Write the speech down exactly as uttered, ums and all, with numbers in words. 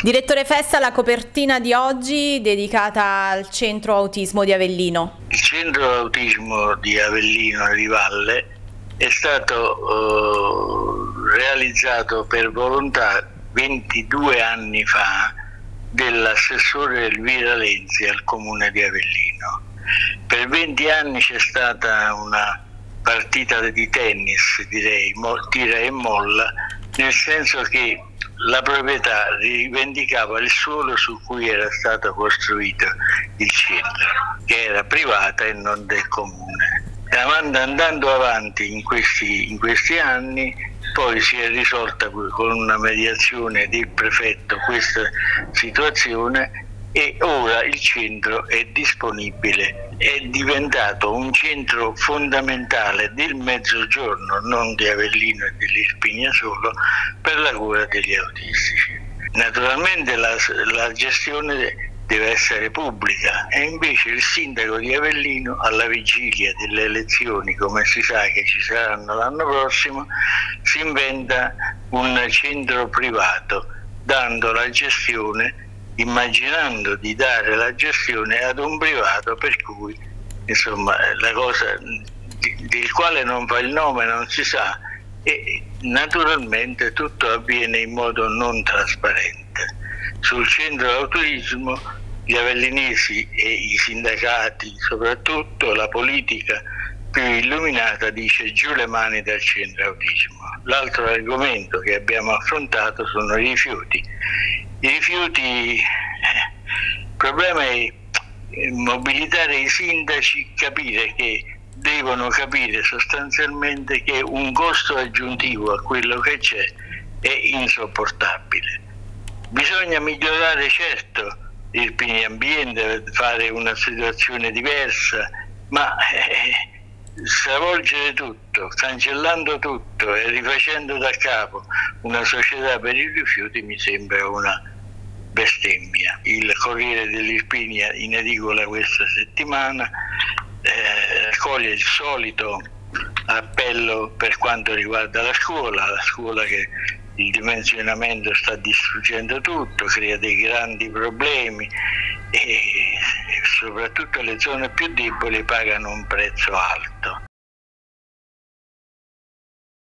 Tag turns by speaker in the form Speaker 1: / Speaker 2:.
Speaker 1: Direttore Festa, la copertina di oggi dedicata al Centro Autismo di Avellino.
Speaker 2: Il Centro Autismo di Avellino di Valle è stato uh, realizzato per volontà ventidue anni fa dell'assessore Elvira Lenzi al Comune di Avellino. Per venti anni c'è stata una partita di tennis, direi, tira e molla, nel senso che la proprietà rivendicava il suolo su cui era stato costruito il centro, che era privata e non del comune. Andando avanti in questi, in questi anni, poi si è risolta con una mediazione del prefetto questa situazione e ora il centro è disponibile, è diventato un centro fondamentale del Mezzogiorno, non di Avellino e dell'Irpinia solo, per la cura degli autistici. Naturalmente la, la gestione deve essere pubblica e invece il sindaco di Avellino, alla vigilia delle elezioni, come si sa che ci saranno l'anno prossimo, si inventa un centro privato, dando la gestione immaginando di dare la gestione ad un privato, per cui insomma la cosa del quale non fa il nome non si sa, e naturalmente tutto avviene in modo non trasparente. Sul centro autismo gli avellinesi e i sindacati, soprattutto la politica più illuminata, dice giù le mani dal centro autismo. L'altro argomento che abbiamo affrontato sono i rifiuti. I rifiuti, il problema è mobilitare i sindaci, capire che devono capire sostanzialmente che un costo aggiuntivo a quello che c'è è insopportabile. Bisogna migliorare certo il piano ambiente, fare una situazione diversa, ma eh, stravolgere tutto, cancellando tutto e rifacendo da capo una società per i rifiuti mi sembra una bestemmia. Il Corriere dell'Irpinia in edicola questa settimana eh, raccoglie il solito appello per quanto riguarda la scuola, la scuola che il dimensionamento sta distruggendo tutto, crea dei grandi problemi e soprattutto le zone più deboli pagano un prezzo alto.